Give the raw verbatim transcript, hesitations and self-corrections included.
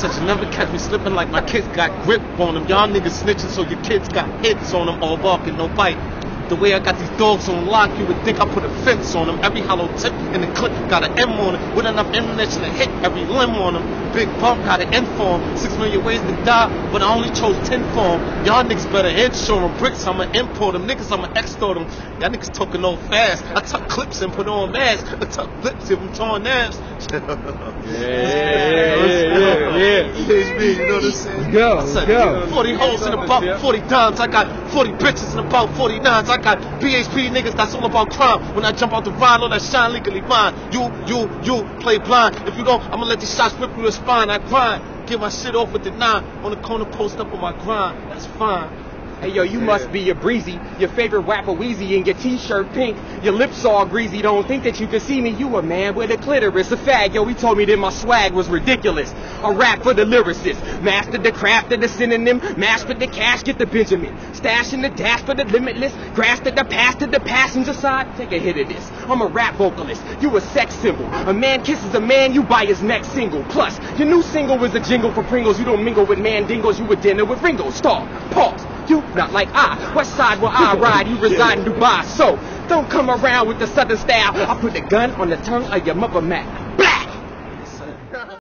said you never catch me slipping like my kids got grip on them. Y'all niggas snitching so your kids got hits on them. All barking, no bite. The way I got these dogs on lock, you would think I put a fence on them. Every hollow tip in the clip got an M on it. With enough ammunition to hit every limb on them. Big bump got an end for him. Six million ways to die, but I only chose ten for him. Y'all niggas better insure them. Bricks, I'ma import them. Niggas, I'ma extort them. Y'all niggas talking all fast. I tuck clips and put on masks. I tuck lips if I'm torn abs. Yeah, yeah, yeah, yeah. H B, you know what I'm saying? Go, I said, go. forty hoes in about forty dimes. I got forty bitches in about forty-nines. I got B H P niggas that's all about crime. When I jump out the rhino, that shine legally mine. You, you, you play blind. If you go, I'ma let these shots rip through your spine. I grind. Get my shit off with the nine. On the corner, post up on my grind. That's fine. Hey yo, you must be a breezy, your favorite rapper Wheezy, and your t-shirt pink, your lips all greasy. Don't think that you can see me, you a man with a clitoris, a fag. Yo, he told me that my swag was ridiculous. A rap for the lyricist, mastered the craft of the synonym, mastered the cash, get the Benjamin, stashing the dash for the limitless, grasped at the past to the passenger side. Take a hit of this, I'm a rap vocalist, you a sex symbol. A man kisses a man, you buy his next single. Plus, your new single is a jingle for Pringles. You don't mingle with mandingos, you a dinner with Ringo. Stop, pause. You not like I. West side where I ride, you reside in Dubai. So don't come around with the southern style. I put the gun on the tongue of your mother, Mac.